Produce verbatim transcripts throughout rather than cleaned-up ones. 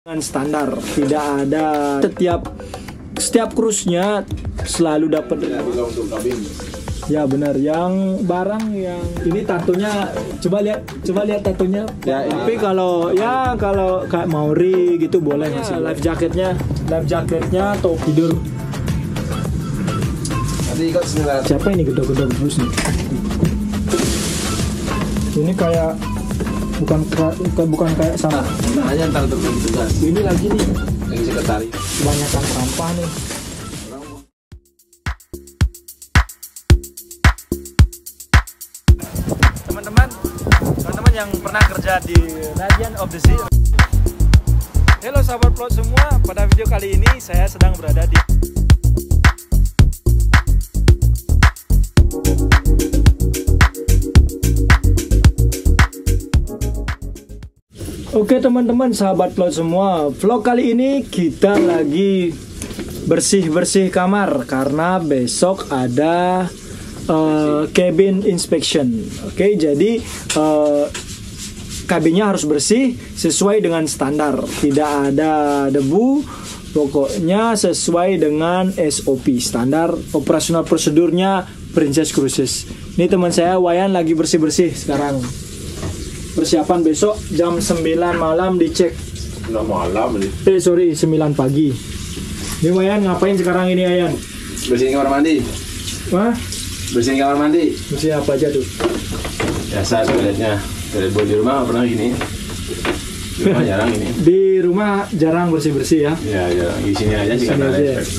Dengan standar, tidak ada setiap setiap krusnya selalu dapat. Ya benar, yang barang yang ini tatonya, coba lihat, coba lihat tatonya. Ya, tapi kalau ya kalau kayak Maori gitu boleh masih. Ya, life jacketnya, life jacketnya top tidur. Siapa ini gedor-gedor terus nih? Ini kayak bukan bukan bukan kayak sama. Nah, aja ntar tugas. Ini lagi nih, Lagi sekretaris. kebanyakan sampah nih. Teman-teman, teman-teman yang pernah kerja di Radiant of the Sea. Halo sahabat plot semua, pada video kali ini saya sedang berada di Oke teman-teman, sahabat plot semua, vlog kali ini kita lagi bersih-bersih kamar karena besok ada uh, cabin inspection. Oke, jadi uh, kabinnya harus bersih sesuai dengan standar, tidak ada debu, pokoknya sesuai dengan S O P, standar operasional prosedurnya Princess Cruises. Ini teman saya Wayan lagi bersih-bersih sekarang. Persiapan besok jam sembilan malam dicek. Udah malam nih. Eh sorry, sembilan pagi. Ini Wayan ngapain sekarang ini Wayan? Bersihin kamar mandi. Wah? Bersihin kamar mandi. Bersih apa aja tuh? Biasa toiletnya. Toilet di rumah nggak pernah gini. Di rumah jarang ini. Di rumah jarang bersih-bersih ya? Ya jarang. Di sini aja sih karena ada efek.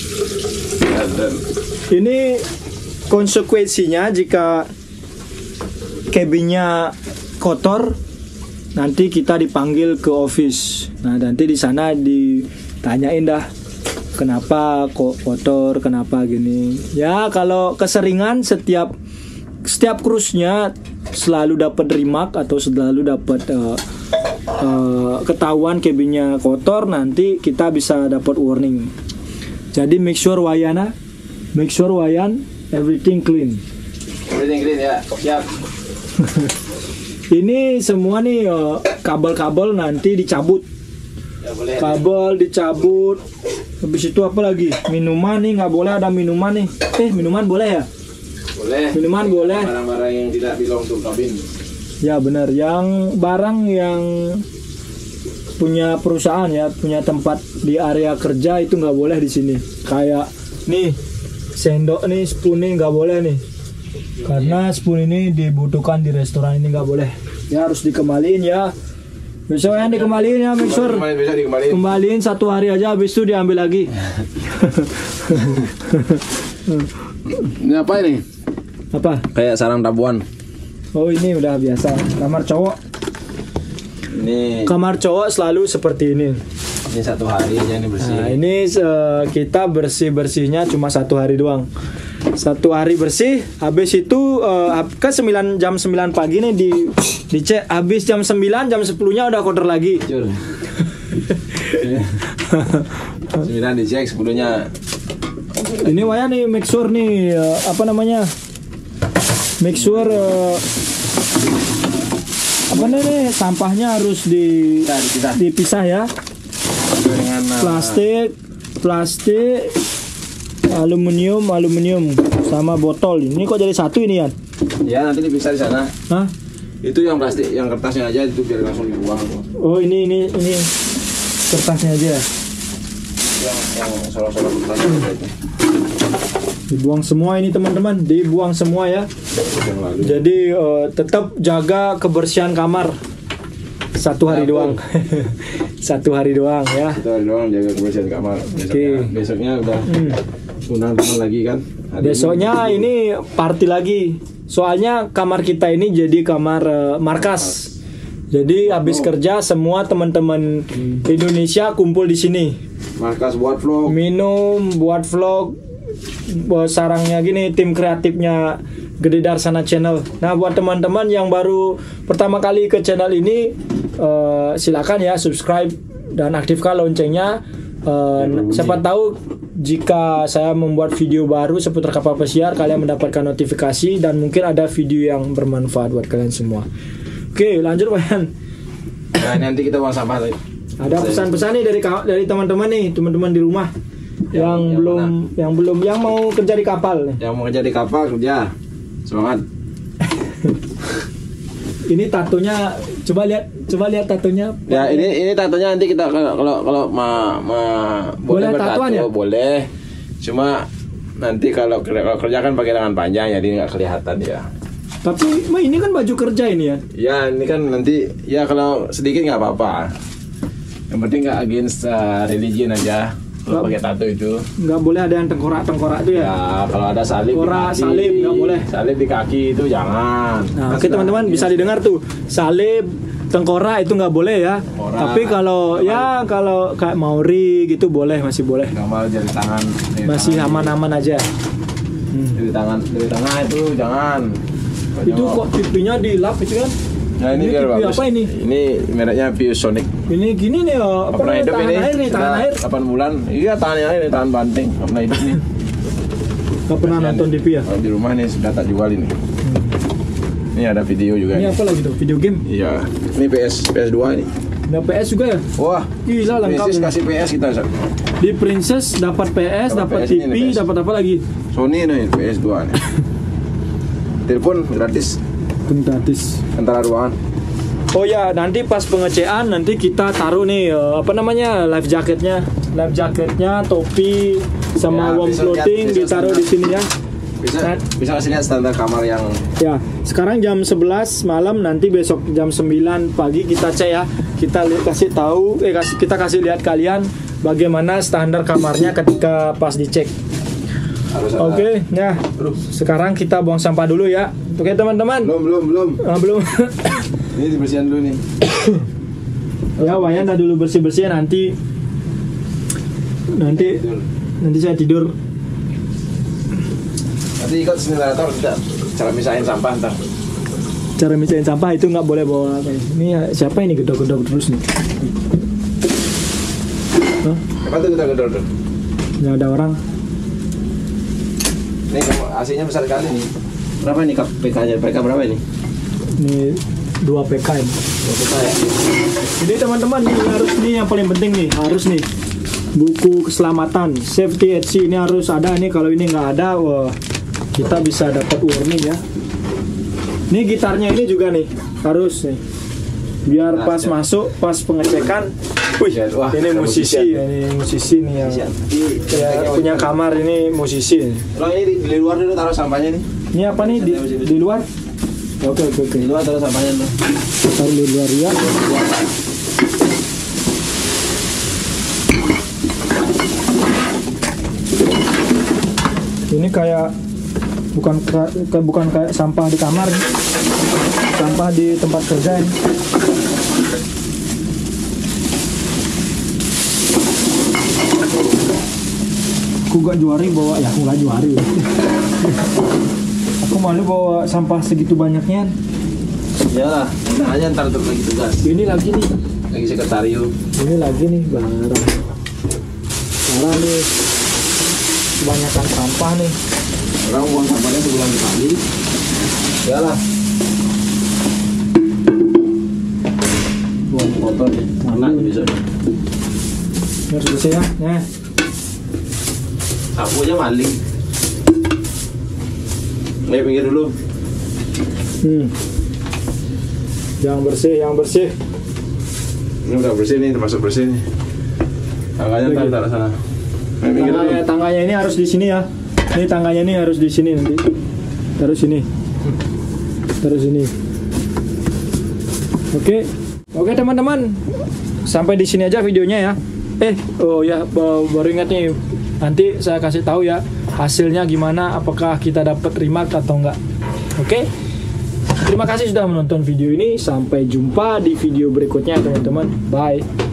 Ini konsekuensinya jika cabinnya kotor, nanti kita dipanggil ke office. Nah nanti di sana ditanyain dah kenapa kok kotor, kenapa gini. Ya kalau keseringan setiap setiap krusnya selalu dapat remark atau selalu dapat uh, uh, ketahuan cabinnya kotor, nanti kita bisa dapat warning. Jadi make sure Wayana, make sure Wayan everything clean. Everything clean ya, siap. Ini semua nih kabel-kabel nanti dicabut. Ya, boleh. Kabel dicabut. Habis itu apa lagi? Minuman nih nggak boleh ada minuman nih. Eh minuman boleh ya? Boleh. Minuman boleh. Barang-barang yang tidak belong to kabin. Ya benar. Yang barang yang punya perusahaan ya, punya tempat di area kerja itu nggak boleh di sini. Kayak nih sendok nih, spoon nih nggak boleh nih. Karena spoon ini dibutuhkan di restoran ini nggak boleh. Ya harus dikembaliin ya. Besok yang dikembaliin ya, make sure. Kembali, besok dikembaliin. Kembaliin satu hari aja, habis itu diambil lagi. Ini apa ini? Apa? Kayak sarang tabuan. Oh ini udah biasa. Kamar cowok. Ini. Kamar cowok selalu seperti ini. Ini satu hari aja ini bersih. Nah ini uh, kita bersih bersihnya cuma satu hari doang. Satu hari bersih, habis itu uh, kan sembilan jam sembilan pagi nih di dicek, habis jam sembilan jam sepuluh-nya udah kotor lagi. Cur. sembilan dicek, sepuluh-nya. Ini Waya nih make sure nih uh, apa namanya? Make sure uh, apa nih sampahnya harus di Dipisah. dipisah ya. Dengan Plastik, plastik, aluminium, aluminium sama botol. Ini kok jadi satu ini ya? Ya nanti dipisah di sana. Hah? Itu yang plastik, yang kertasnya aja itu biar langsung dibuang. Oh ini ini ini kertasnya aja. Yang yang solo-solo kertasnya itu. Dibuang semua ini teman-teman, dibuang semua ya. Yang lalu. Jadi uh, tetap jaga kebersihan kamar. Satu hari doang. Satu hari doang ya. Satu hari doang jaga kebersihan kamar. Besoknya, Oke. besoknya udah Hmm. undang teman lagi kan. Hari Besoknya ini party lagi. Soalnya kamar kita ini jadi kamar uh, markas. Jadi habis kerja semua teman-teman Indonesia kumpul di sini. markas buat vlog. Minum, buat vlog, buat sarangnya gini, tim kreatifnya Gede Darsana Channel. Nah buat teman-teman yang baru pertama kali ke channel ini, uh, silakan ya subscribe dan aktifkan loncengnya. Uh, siapa tahu jika saya membuat video baru seputar kapal pesiar, kalian mendapatkan notifikasi dan mungkin ada video yang bermanfaat buat kalian semua. Oke, lanjut Wayan. Nah, nanti kita buang sampah tadi. Ada pesan-pesan nih dari dari teman-teman nih, teman-teman di rumah yang, yang, yang belum mana? yang belum yang mau kerja di kapal nih. Yang mau kerja di kapal kerja. Semangat. Ini tatonya, coba lihat, coba lihat tatonya. Ya, ini ini tatonya nanti kita kalau kalau kalau ma, ma boleh, boleh bertato ya? Boleh. Cuma nanti kalau kalau kerja kan pakai tangan panjang jadi nggak kelihatan ya. Tapi ma, ini kan baju kerja ini ya. Ya, ini kan nanti ya kalau sedikit nggak apa-apa. Yang penting nggak against uh, religion aja. Kalau pakai tato itu nggak boleh ada yang tengkorak-tengkorak itu ya. Ya, kalau ada salib tengkorak, salib nggak boleh. Salib di kaki itu jangan. Nah, oke teman-teman bisa didengar tuh. Salib, tengkorak itu nggak boleh ya. Tengkorak. Tapi kalau ya kalau kayak Maori gitu boleh, masih boleh. Gambar jari tangan. Masih aman-aman aja. Hmm. Jari tangan, jari tangan itu jangan. Banyak itu kok pipinya dilap itu kan? Nah, ini, ini pipi apa ini? Ini mereknya Viewsonic. Ini gini nih ya, apa pernah hidup tahan ini? air nih, tahan air. delapan bulan. Iya, tahan air nih, tahan banting. Gak pernah hidup nih. Gak pernah Kasian nonton nih. T V ya? Kalau di rumah nih sudah tak jual ini. Hmm. Ini ada video juga. Ini nih. apa lagi tuh? Video game? Iya. Ini P S P S dua ini. Ada P S juga ya? Wah, gila lengkap. Princess kasih P S kita. Di Princess dapat P S, dapat T V, dapat apa lagi? Sony nih P S dua nih. Telepon gratis. Gratis. Antara ruangan. Oh ya, nanti pas pengecekan nanti kita taruh nih uh, apa namanya life jacketnya, life jacketnya, topi sama ya, warm clothing ditaruh di sini ya. Bisa, nah, bisa kasih lihat standar kamar yang. Ya, sekarang jam sebelas malam, nanti besok jam sembilan pagi kita cek ya. Kita lihat kasih tahu, eh kasih kita kasih lihat kalian bagaimana standar kamarnya ketika pas dicek. Oke, okay, ya. Sekarang kita buang sampah dulu ya. Oke, okay, teman-teman. Belum, belum, belum. Ah, belum. Ini dibersihin dulu nih. Ya, Wayan dah dulu bersih-bersih nanti nanti tidur. nanti saya tidur. Nanti ikut simulator tidak cara misahin sampah ntar. Cara misahin sampah itu nggak boleh bawa. Ini siapa ini gedor-gedor terus nih? Hah? Apa tuh gedor-gedor tuh? Nggak ada orang. Ini A C-nya besar kali nih. Berapa nih P K-nya? P K berapa ini? Ini dua P K ini. dua P K ya. Jadi teman-teman nih harus nih yang paling penting nih harus nih buku keselamatan safety at sea ini harus ada nih. Kalau ini nggak ada, wah kita bisa dapat warning ya. Ini gitarnya ini juga nih harus nih biar nah, pas siap. masuk pas pengecekan. Wih, wah, ini musisi, musisi ini musisi nih yang ya, punya kamar ini musisi. Kalau ini di, di luar dulu taruh sampahnya nih. Ini apa nih di, di luar? Oke oke oke. Di luar taruh sampahnya tuh. Taruh di luar ya. Ini kayak bukan kayak bukan kayak sampah di kamar, sampah di tempat kerja ini. Aku gak juari bawa ya, aku gak juari. Aku malu bawa sampah segitu banyaknya. Iyalah, kita aja ntar untuk lagi tugas. Ini lagi nih, lagi sekretarium. Ini lagi nih barang. Barang nih, kebanyakan sampah nih. Orang buang sampahnya sebulan sekali. Iyalah. Buang kotor nih, mana bisa? Harus bersih ya, nah. Sapunya maling. Nih pinggir dulu. Hmm. Yang bersih, yang bersih. Ini udah bersih nih, termasuk bersih nih. Tangganya ntar taruh sana. Tangganya, tangganya ini harus di sini ya. Ini tangganya ini harus di sini nanti. Taruh sini. Taruh sini. Oke. Oke teman-teman. Sampai di sini aja videonya ya. Eh, oh ya baru ingat nih. Nanti saya kasih tahu ya hasilnya gimana, apakah kita dapat remark atau enggak. Oke. Terima kasih sudah menonton video ini. Sampai jumpa di video berikutnya teman-teman. Bye.